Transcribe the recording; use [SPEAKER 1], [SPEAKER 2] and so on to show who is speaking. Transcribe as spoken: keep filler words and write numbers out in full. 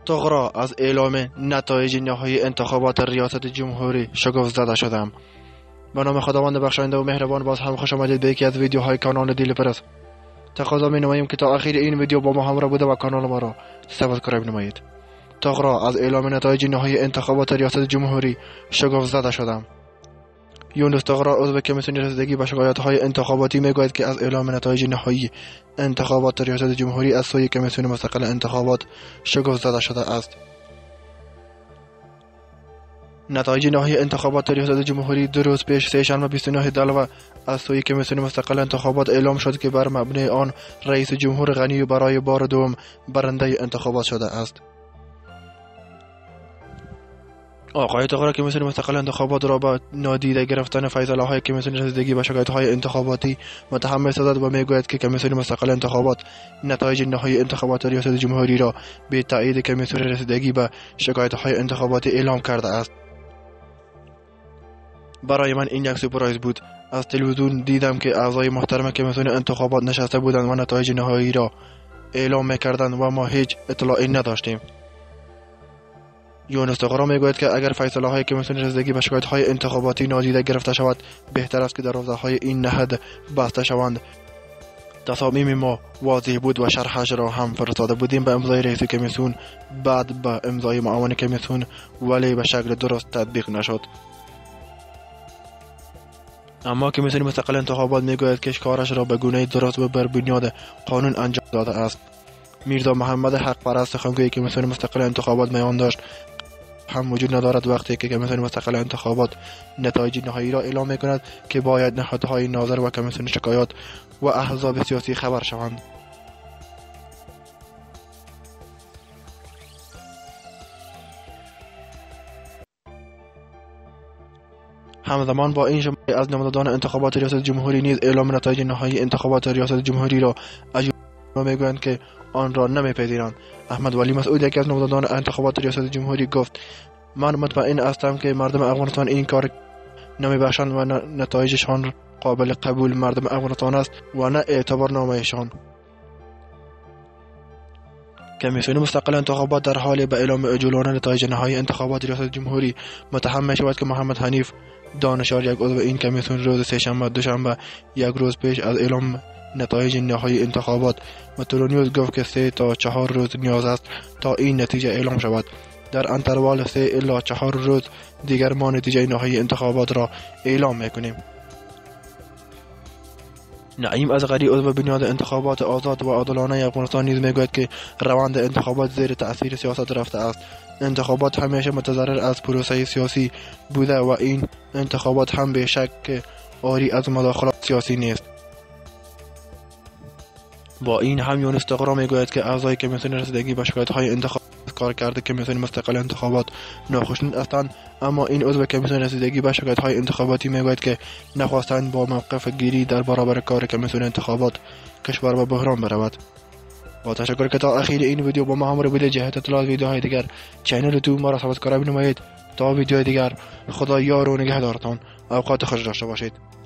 [SPEAKER 1] طغرا از اعلام نتایج نهایی انتخابات ریاست جمهوری شگفت زده شدم. به نام خداوند بخشاینده و مهربان باز هم خوش آمدید به یکی از ویدیوهای کانال دیلی پرس. تقاضا می نماییم که تا آخر این ویدیو با ما همراه بوده و کانال ما را سابسکرایب نمایید. طغرا از اعلام نتایج نهایی انتخابات ریاست جمهوری شگفت زده شدم. یونس طغرا عضو کمیسیون رسیدگی به شکایت‌های انتخاباتی میگوید که از اعلام نتایج نهایی انتخابات ریاست جمهوری از سوی کمیسیون مستقل انتخابات شگفت زده شده است. نتایج نهایی انتخابات ریاست جمهوری دو روز پیش سه‌شنبه بیست و نه دلو از سوی کمیسیون مستقل انتخابات اعلام شد که بر مبنای آن رئیس جمهور غنی برای بار دوم برنده انتخابات شده است. آقای طغرا کمیسیون مستقل انتخابات را با نادیده گرفتن فیصله‌های کمیسیون رسیدگی به شکایت‌های انتخاباتی متهم می‌سازد و می‌گوید که کمیسیون مستقل انتخابات نتایج نهایی انتخابات ریاست جمهوری را به تایید کمیسیون رسیدگی به شکایت‌های انتخاباتی اعلام کرده است. برای من این یک سورپرایز بود. از تلویزیون دیدم که اعضای محترم کمیسیون انتخابات نشسته بودند و نتایج نهایی را اعلام می‌کردند و ما هیچ اطلاعی نداشتیم. یونس طغرا میگوید که اگر فیصله های کمیسیون رسیدگی به شکایت های انتخاباتی نادیده گرفته شود، بهتر است که دروازه های این نهاد بسته شوند. تصامیم ما واضح بود و شرحش را هم فرستاده بودیم به امضای رئیس کمیسیون، بعد به امضای معاون کمیسیون، ولی به شکل درست تطبیق نشد. اما کمیسیون مستقل انتخابات میگوید که کارش را به گونه درست و بر بنیاد قانون انجام داده است. میرزا محمد حق پرست سخنگوی کمیسیون مستقل انتخابات میان داشت هم وجود ندارد وقتی که کمیسیون مستقل انتخابات نتایج نهایی را اعلام می‌کند که باید نهادهای ناظر و کمیسیون شکایات و احزاب سیاسی خبر شوند. همزمان با این جمعه از نمایندگان انتخابات ریاست جمهوری نیز اعلام نتایج نهایی انتخابات ریاست جمهوری را عجیب میگویند که آن را نمیپذیرند. احمد ولی مسعود یکی از نمایندگان انتخابات ریاست جمهوری گفت: من مطمئن هستم که مردم افغانستان این کار نمیبخشند و نتایجشان قابل قبول مردم افغانستان است و نه اعتبارنامه‌شان. کمیسیون مستقل انتخابات در حال به اعلام عجولانه نتایج نهایی انتخابات ریاست جمهوری متهم می شود که محمد حنیف دانشار، یک عضو این کمیسیون، روز سه‌شنبه دوشنبه یک روز پیش از اعلام نتایج نهایی انتخابات و تلونیوز گفت که سه تا چهار روز نیاز است تا این نتیجه اعلام شود. در انتروال سه الی چهار روز دیگر ما نتیجه نهایی انتخابات را اعلام میکنیم. نعیم ازغری عضو بنیاد انتخابات آزاد و عادلانه افغانستان نیز میگوید که روند انتخابات زیر تأثیر سیاست رفته است. انتخابات همیشه متضرر از پروسه سیاسی بوده و این انتخابات هم به شک عاری از مداخلات سیاسی نیست. با این هم یونس طغرا میگوید که اعضای کمیسیون رسیدگی به شکایت‌های انتخابات کار کرده کمیسیون مستقل انتخابات ناخوشنود هستند، اما این عضو کمیسیون رسیدگی به شکایت‌های انتخاباتی میگوید که نخواستند با موقف گیری در برابر کار کمیسیون انتخابات کشور به بحران برود. با تشکر که تا اخیر این ویدیو با ما همراه بودید. جهت اطلاعات ویدیوهای دیگر چینل تو ما را سابسکرایب نمایید. تا ویدیو دیگر، خدا یار و نگهدارتان. اوقات خوش داشته باشید.